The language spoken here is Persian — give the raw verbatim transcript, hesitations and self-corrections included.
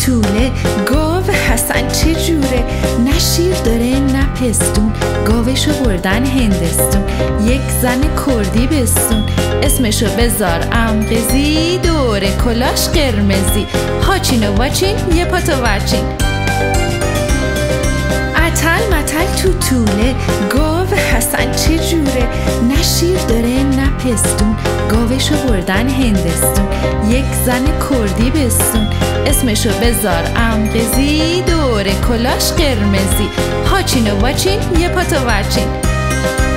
توله گاو حسن چه جوره، نه شیر داره نه پستون، گاوشو بردن هندستون. یک زن کردی بستون، اسمشو بذار امقزی، دوره کلاش قرمزی، هاچین و واچین یه پاتو ورچین. اتل متل تو توله گاو حسن چه جوره، نه شیر داره نه پستون، گاوشو بردن هندستون. یک زن کردی بستون، اسمشو بذار امقزی، دوره کلاش قرمزی، هاچین و واچین یه پاتو ورچین.